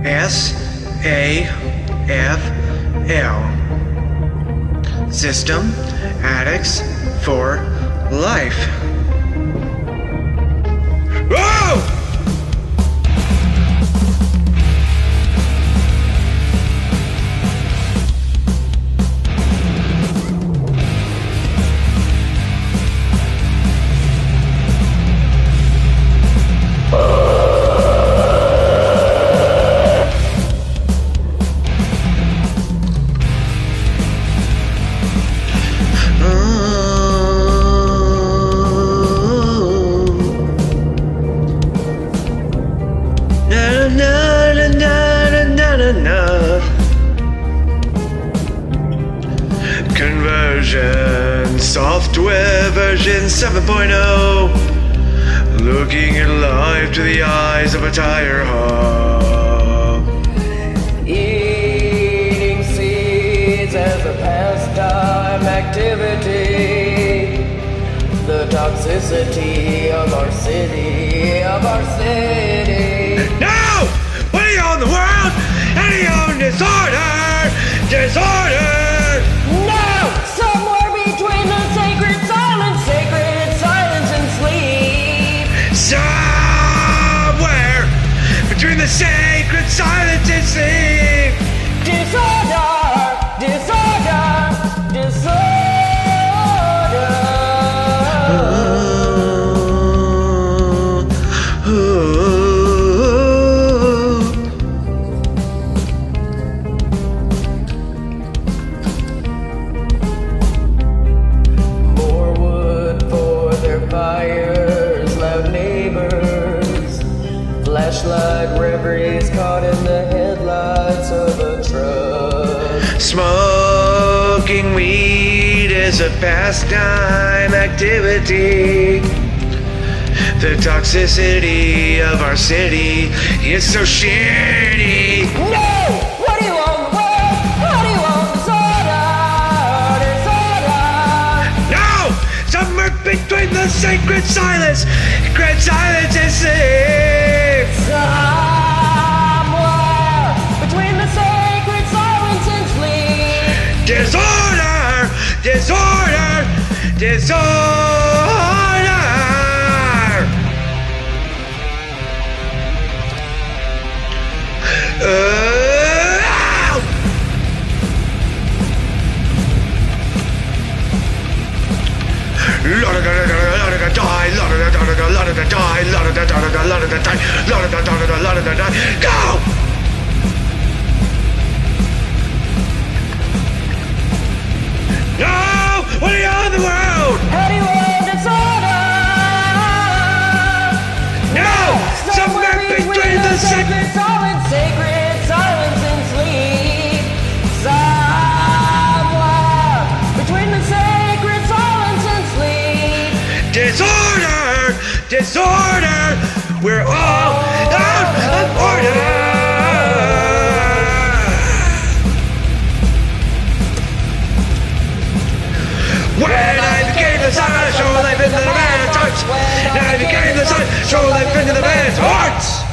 System Addicts for Life. Whoa! Conversion software version 7.0, looking at life to the eyes of a tire hub. Eating seeds as a pastime activity. The toxicity of our city, No! What are you on the world? Any own disorder! Disorder! No! Somewhere between the sacred silence and sleep. Somewhere between the sacred silence and sleep. Disorder! More wood for their fires, loud neighbors, flashlight reveries caught in the headlights of a truck. Smoking weed is a pastime activity. The toxicity of our city is so shitty. No! What do you want the world? How do you want disorder? No! Somewhere between the sacred silence and sleep. Somewhere between the sacred silence and sleep. Disorder! Go! No! What are you on the world? How do you want disorder? No! Somewhere between the sacred silence and sleep. Somewhere between the sacred silence and sleep. Disorder! We're all out of order! When I became the sun, I showed life into the man's hearts. When I became the sun, showed life into the man's hearts.